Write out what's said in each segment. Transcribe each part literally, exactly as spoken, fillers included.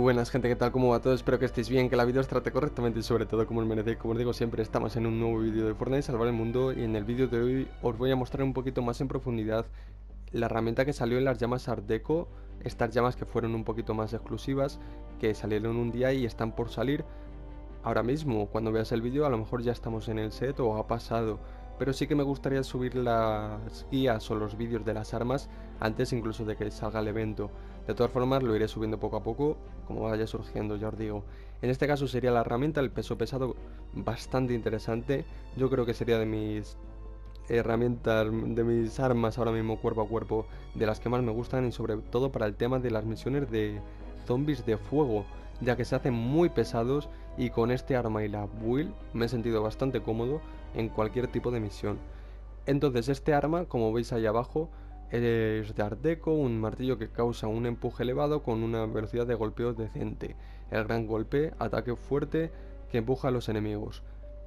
buenas gente, ¿qué tal? ¿Cómo va todo? Espero que estéis bien, que la vida os trate correctamente y sobre todo como os merecéis. Como os digo siempre, estamos en un nuevo vídeo de Fortnite Salvar el Mundo y en el vídeo de hoy os voy a mostrar un poquito más en profundidad la herramienta que salió en las llamas Art Deco, estas llamas que fueron un poquito más exclusivas, que salieron un día y están por salir. Ahora mismo, cuando veas el vídeo, a lo mejor ya estamos en el set o ha pasado, pero sí que me gustaría subir las guías o los vídeos de las armas antes incluso de que salga el evento. De todas formas, lo iré subiendo poco a poco, como vaya surgiendo, ya os digo. En este caso sería la herramienta, el peso pesado, bastante interesante. Yo creo que sería de mis herramientas, de mis armas ahora mismo cuerpo a cuerpo, de las que más me gustan y sobre todo para el tema de las misiones de zombies de fuego, ya que se hacen muy pesados y con este arma y la build me he sentido bastante cómodo en cualquier tipo de misión. Entonces este arma, como veis ahí abajo, es de Art Deco, un martillo que causa un empuje elevado con una velocidad de golpeo decente. El gran golpe, ataque fuerte que empuja a los enemigos.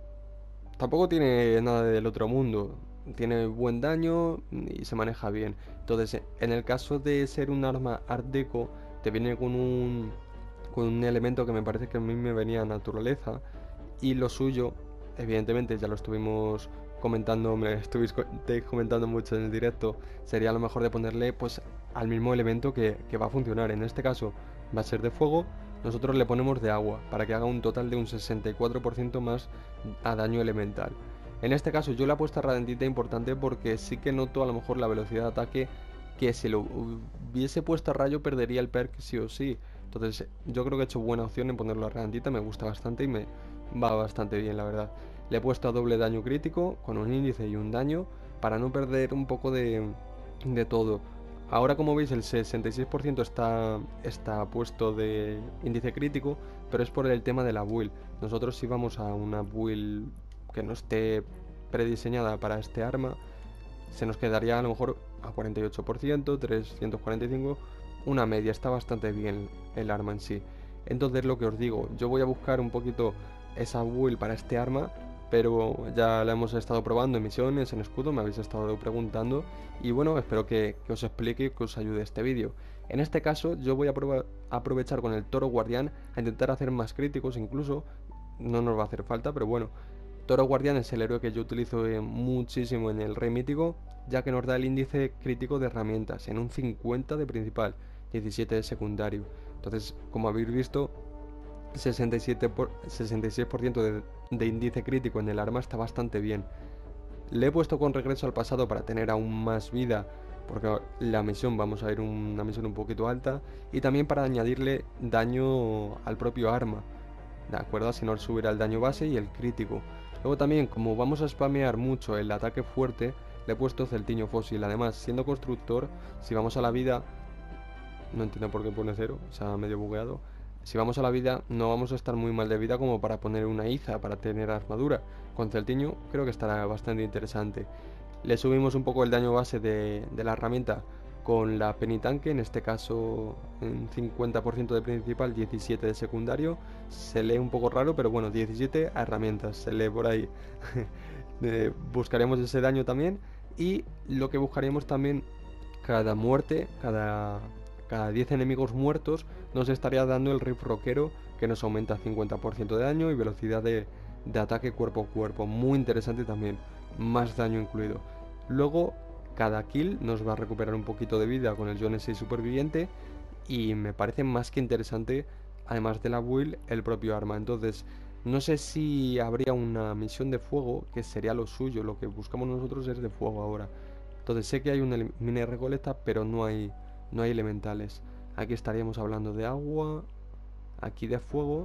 Tampoco tiene nada del otro mundo, tiene buen daño y se maneja bien. Entonces, en el caso de ser un arma Art Deco, te viene con un, con un elemento que me parece que a mí me venía a naturaleza. Y lo suyo, evidentemente, ya lo estuvimos comentando, me estuviste comentando mucho en el directo, sería a lo mejor de ponerle pues al mismo elemento que, que va a funcionar. En este caso va a ser de fuego. Nosotros le ponemos de agua para que haga un total de un sesenta y cuatro por ciento más a daño elemental. En este caso yo le he puesto a ralentita importante porque sí que noto a lo mejor la velocidad de ataque, que si lo hubiese puesto a rayo perdería el perk sí o sí. Entonces yo creo que he hecho buena opción en ponerlo a ralentita, me gusta bastante y me va bastante bien, la verdad. Le he puesto a doble daño crítico con un índice y un daño para no perder un poco de, de todo. Ahora, como veis, el sesenta y seis por ciento está, está puesto de índice crítico, pero es por el tema de la build. Nosotros si vamos a una build que no esté prediseñada para este arma, se nos quedaría a lo mejor a cuarenta y ocho por ciento, trescientos cuarenta y cinco, una media. Está bastante bien el arma en sí. Entonces, lo que os digo, yo voy a buscar un poquito esa build para este arma, pero ya la hemos estado probando en misiones, en escudo, me habéis estado preguntando y bueno, espero que, que os explique y que os ayude este vídeo. En este caso yo voy a, probar, a aprovechar con el toro guardián a intentar hacer más críticos, incluso no nos va a hacer falta, pero bueno. Toro guardián es el héroe que yo utilizo eh, muchísimo en el rey mítico, ya que nos da el índice crítico de herramientas en un cincuenta de principal, diecisiete de secundario. Entonces, como habéis visto, sesenta y siete por, sesenta y seis por ciento de, de índice crítico en el arma está bastante bien. Le he puesto con regreso al pasado para tener aún más vida, porque la misión vamos a ir una misión un poquito alta, y también para añadirle daño al propio arma, de acuerdo, así nos subirá el daño base y el crítico. Luego también, como vamos a spamear mucho el ataque fuerte, le he puesto celtiño fósil. Además, siendo constructor, si vamos a la vida, no entiendo por qué pone cero, o sea, medio bugueado. Si vamos a la vida, no vamos a estar muy mal de vida como para poner una Iza, para tener armadura. Con Celtiño creo que estará bastante interesante. Le subimos un poco el daño base de, de la herramienta con la penitanque, en este caso en cincuenta por ciento de principal, diecisiete de secundario. Se lee un poco raro, pero bueno, diecisiete a herramientas, se lee por ahí. eh, buscaremos ese daño también. Y lo que buscaremos también, cada muerte, cada... Cada diez enemigos muertos nos estaría dando el riff rockero, que nos aumenta cincuenta por ciento de daño y velocidad de, de ataque cuerpo a cuerpo. Muy interesante también, más daño incluido. Luego, cada kill nos va a recuperar un poquito de vida con el John seis superviviente. Y me parece más que interesante, además de la build, el propio arma. Entonces, no sé si habría una misión de fuego, que sería lo suyo. Lo que buscamos nosotros es de fuego ahora. Entonces sé que hay una mini recolecta, pero no hay... No hay elementales. Aquí estaríamos hablando de agua. Aquí de fuego.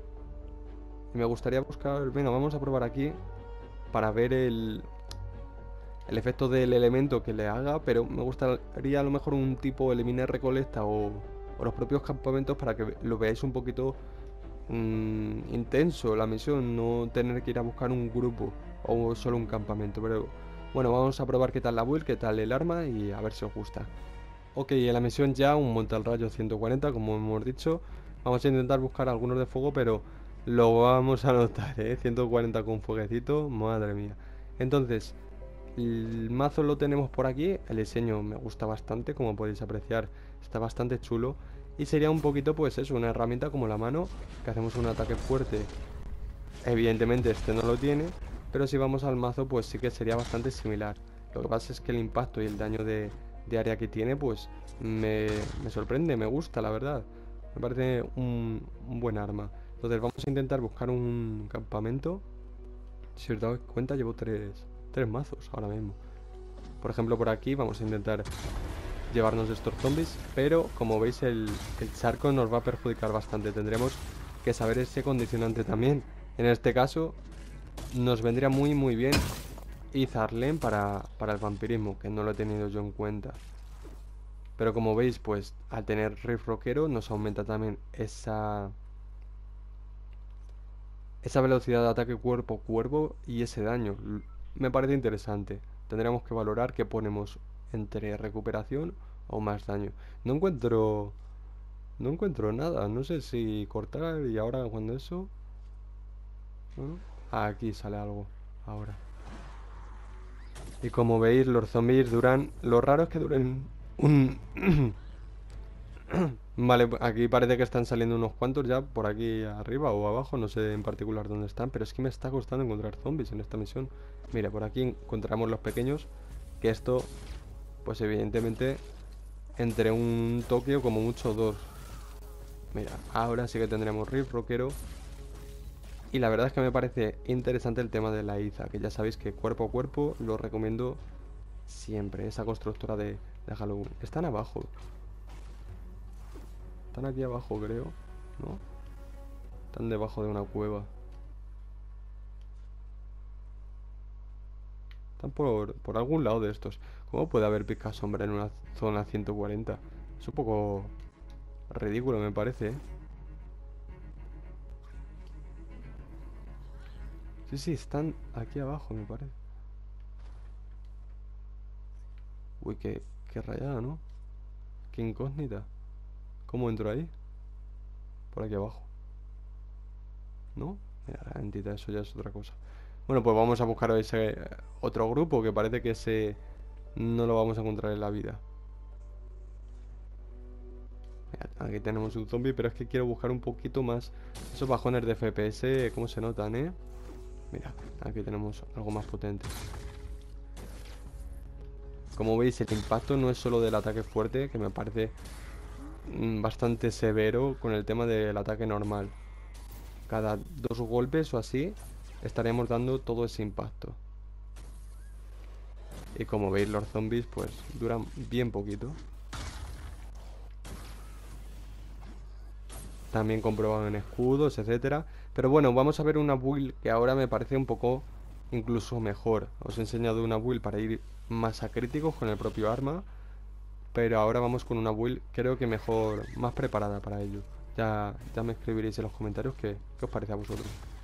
Y me gustaría buscar... Venga, vamos a probar aquí para ver el, el efecto del elemento que le haga. Pero me gustaría a lo mejor un tipo eliminar recolecta o, o los propios campamentos para que lo veáis un poquito mmm, intenso la misión. No tener que ir a buscar un grupo o solo un campamento. Pero bueno, vamos a probar qué tal la build, qué tal el arma y a ver si os gusta. Ok, en la misión ya un montarrayo ciento cuarenta, como hemos dicho. Vamos a intentar buscar algunos de fuego, pero lo vamos a notar, ¿eh? ciento cuarenta con fueguecito, madre mía. Entonces, el mazo lo tenemos por aquí. El diseño me gusta bastante, como podéis apreciar, está bastante chulo. Y sería un poquito pues eso, una herramienta como la mano, que hacemos un ataque fuerte. Evidentemente este no lo tiene, pero si vamos al mazo pues sí que sería bastante similar. Lo que pasa es que el impacto y el daño de, de área que tiene pues me, me sorprende, me gusta la verdad. Me parece un, un buen arma. Entonces vamos a intentar buscar un campamento. Si os dais cuenta llevo tres, tres mazos ahora mismo. Por ejemplo por aquí vamos a intentar llevarnos estos zombies, pero como veis el, el charco nos va a perjudicar bastante. Tendremos que saber ese condicionante también. En este caso nos vendría muy muy bien Izarlen para, para el vampirismo, que no lo he tenido yo en cuenta. Pero como veis, pues al tener Rift Rockero nos aumenta también esa esa velocidad de ataque cuerpo a cuerpo y ese daño. L- Me parece interesante. Tendríamos que valorar qué ponemos entre recuperación o más daño. No encuentro no encuentro nada. No sé si cortar y ahora cuando eso. Bueno, aquí sale algo. Ahora. Y como veis, los zombies duran. Lo raro es que duren un. Vale, aquí parece que están saliendo unos cuantos ya por aquí arriba o abajo, no sé en particular dónde están, pero es que me está costando encontrar zombies en esta misión. Mira, por aquí encontramos los pequeños, que esto, pues evidentemente, entre un toque o como mucho dos. Mira, ahora sí que tendremos Rift Rockero. Y la verdad es que me parece interesante el tema de la Iza, que ya sabéis que cuerpo a cuerpo lo recomiendo siempre, esa constructora de, de Halloween. Están abajo. Están aquí abajo, creo, ¿no? Están debajo de una cueva. Están por, por algún lado de estos. ¿Cómo puede haber pica sombra en una zona ciento cuarenta? Es un poco ridículo, me parece, ¿eh? Sí, sí, están aquí abajo, me parece. Uy, qué, qué rayada, ¿no? Qué incógnita. ¿Cómo entro ahí? Por aquí abajo. ¿No? Mira, la entidad, eso ya es otra cosa. Bueno, pues vamos a buscar ese eh, otro grupo que parece que ese no lo vamos a encontrar en la vida. Mira, aquí tenemos un zombie, pero es que quiero buscar un poquito más esos bajones de F P S, cómo se notan, ¿eh? Mira, aquí tenemos algo más potente. Como veis, el impacto no es solo del ataque fuerte, que me parece mm, bastante severo con el tema del ataque normal. Cada dos golpes o así estaríamos dando todo ese impacto. Y como veis, los zombies pues duran bien poquito. También comprobado en escudos, etcétera. Pero bueno, vamos a ver una build que ahora me parece un poco incluso mejor. Os he enseñado una build para ir más a críticos con el propio arma, pero ahora vamos con una build creo que mejor, más preparada para ello. Ya, ya me escribiréis en los comentarios qué, qué os parece a vosotros.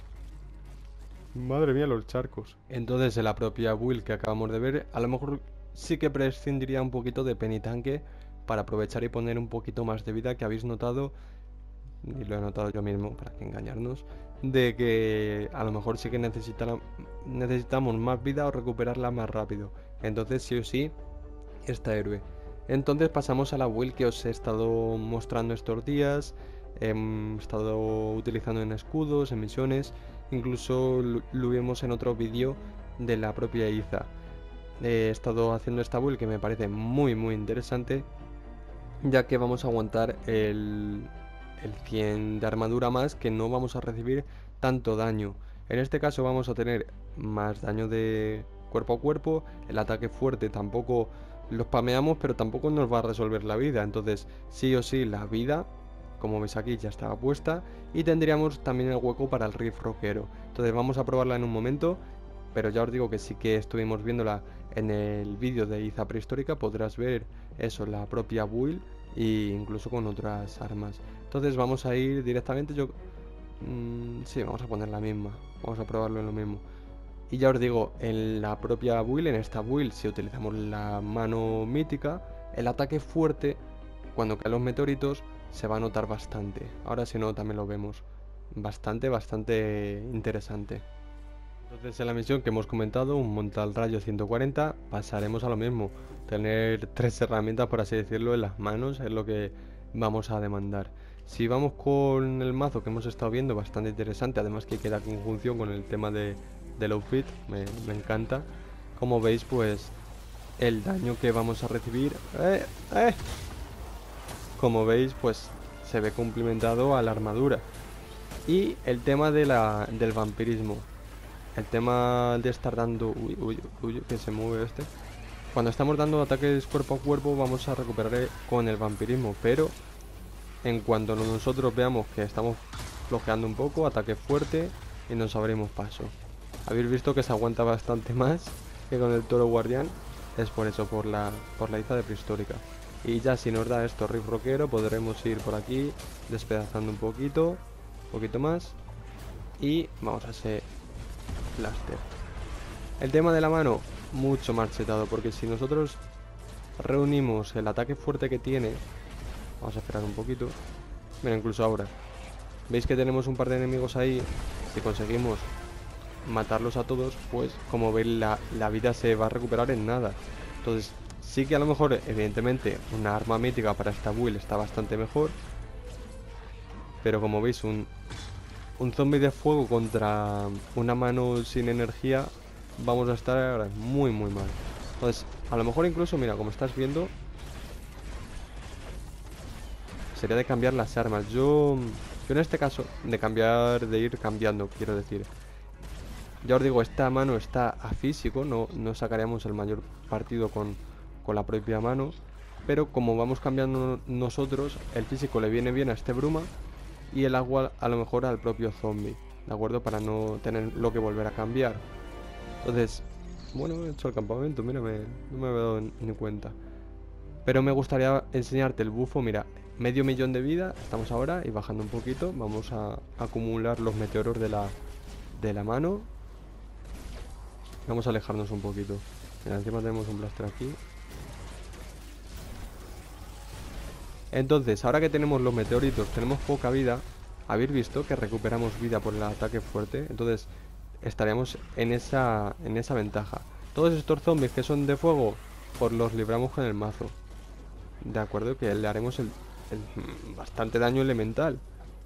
Madre mía, los charcos. Entonces, en la propia build que acabamos de ver, a lo mejor sí que prescindiría un poquito de penitanque para aprovechar y poner un poquito más de vida, que habéis notado, y lo he notado yo mismo, para que engañarnos, de que a lo mejor sí que necesita- necesitamos más vida o recuperarla más rápido. Entonces, sí o sí, esta héroe. Entonces pasamos a la build que os he estado mostrando estos días. He estado utilizando en escudos, en misiones. Incluso lo, lo vimos en otro vídeo de la propia Iza. He estado haciendo esta build que me parece muy muy interesante, ya que vamos a aguantar el, el cien de armadura más, que no vamos a recibir tanto daño. En este caso vamos a tener más daño de cuerpo a cuerpo. El ataque fuerte tampoco lo spameamos, pero tampoco nos va a resolver la vida. Entonces sí o sí la vida, como veis aquí, ya estaba puesta. Y tendríamos también el hueco para el Rift Rockero. Entonces vamos a probarla en un momento, pero ya os digo que sí que estuvimos viéndola en el vídeo de Iza Prehistórica. Podrás ver eso, la propia build, e incluso con otras armas. Entonces vamos a ir directamente, yo... Mmm, sí, vamos a poner la misma. Vamos a probarlo en lo mismo. Y ya os digo, en la propia build, en esta build, si utilizamos la mano mítica, el ataque fuerte, cuando caen los meteoritos, se va a notar bastante. Ahora si no, también lo vemos. Bastante, bastante interesante. Entonces en la misión que hemos comentado, un Montal Rayo ciento cuarenta, pasaremos a lo mismo. Tener tres herramientas, por así decirlo, en las manos es lo que vamos a demandar. Si vamos con el mazo que hemos estado viendo, bastante interesante, además que queda conjunción con el tema de, del outfit, me, me encanta. Como veis, pues el daño que vamos a recibir, eh, eh, como veis, pues se ve complementado a la armadura. Y el tema de la, del vampirismo, el tema de estar dando, uy, uy, uy, que se mueve este. Cuando estamos dando ataques cuerpo a cuerpo vamos a recuperar con el vampirismo, pero en cuanto nosotros veamos que estamos flojeando un poco, ataque fuerte y nos abrimos paso. Habéis visto que se aguanta bastante más que con el toro guardián, es por eso, por la, por la Iza de prehistórica. Y ya si nos da esto riff rockero, podremos ir por aquí despedazando un poquito, un poquito más, y vamos a hacer blaster. El tema de la mano, mucho más chetado, porque si nosotros reunimos el ataque fuerte que tiene, vamos a esperar un poquito. Mira, incluso ahora veis que tenemos un par de enemigos ahí. Si conseguimos matarlos a todos, pues como veis la, la vida se va a recuperar en nada. Entonces sí que a lo mejor, evidentemente, una arma mítica para esta build está bastante mejor, pero como veis, un, un zombie de fuego contra una mano sin energía, vamos a estar muy muy mal. Entonces a lo mejor incluso, mira, como estás viendo, sería de cambiar las armas. Yo, yo en este caso, de cambiar, de ir cambiando, quiero decir. Ya os digo, esta mano está a físico, no, no sacaríamos el mayor partido con, con la propia mano. Pero como vamos cambiando nosotros, el físico le viene bien a este bruma y el agua a lo mejor al propio zombie, ¿de acuerdo? Para no tener lo que volver a cambiar. Entonces, bueno, he hecho el campamento, mira, me, no me he dado ni cuenta. Pero me gustaría enseñarte el bufo, mira, medio millón de vida, estamos ahora y bajando un poquito, vamos a acumular los meteoros de la, de la mano. Vamos a alejarnos un poquito. Mira, encima tenemos un blaster aquí. Entonces, ahora que tenemos los meteoritos, tenemos poca vida. Habéis visto que recuperamos vida por el ataque fuerte. Entonces, estaríamos en esa, en esa ventaja. Todos estos zombies que son de fuego, pues los libramos con el mazo. De acuerdo, que le haremos el, el bastante daño elemental.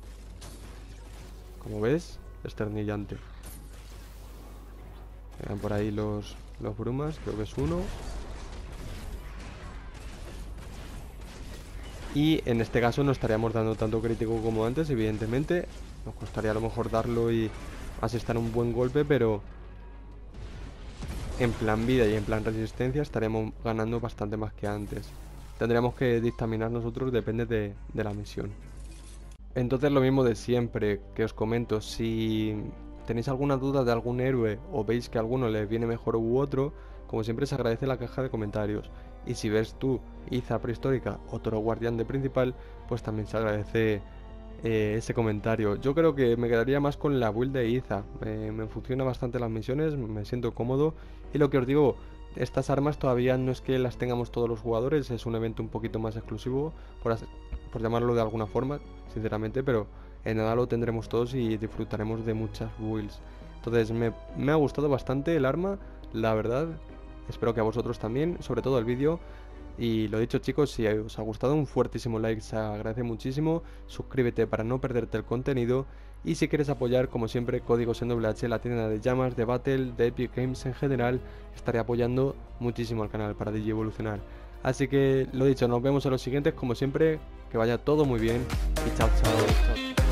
Como ves, esternillante. Quedan por ahí los, los brumas, creo que es uno. Y en este caso no estaríamos dando tanto crítico como antes, evidentemente. Nos costaría a lo mejor darlo y asestar un buen golpe, pero en plan vida y en plan resistencia estaríamos ganando bastante más que antes. Tendríamos que dictaminar nosotros, depende de, de la misión. Entonces lo mismo de siempre que os comento, si tenéis alguna duda de algún héroe o veis que a alguno le viene mejor u otro, como siempre se agradece la caja de comentarios. Y si ves tú Iza prehistórica o toro guardián de principal, pues también se agradece eh, ese comentario. Yo creo que me quedaría más con la build de Iza, eh, me funciona bastante las misiones, me siento cómodo. Y lo que os digo, estas armas todavía no es que las tengamos todos los jugadores, es un evento un poquito más exclusivo, por, por llamarlo de alguna forma, sinceramente, pero en nada lo tendremos todos y disfrutaremos de muchas builds. Entonces me, me ha gustado bastante el arma, la verdad. Espero que a vosotros también, sobre todo el vídeo. Y lo dicho, chicos, si os ha gustado, un fuertísimo like se agradece muchísimo. Suscríbete para no perderte el contenido. Y si quieres apoyar, como siempre, códigos en W H, la tienda de llamas, de Battle, de Epic Games en general. Estaré apoyando muchísimo al canal para Digievolucionar. Así que lo dicho, nos vemos en los siguientes, como siempre. Que vaya todo muy bien y chao, chao, chao.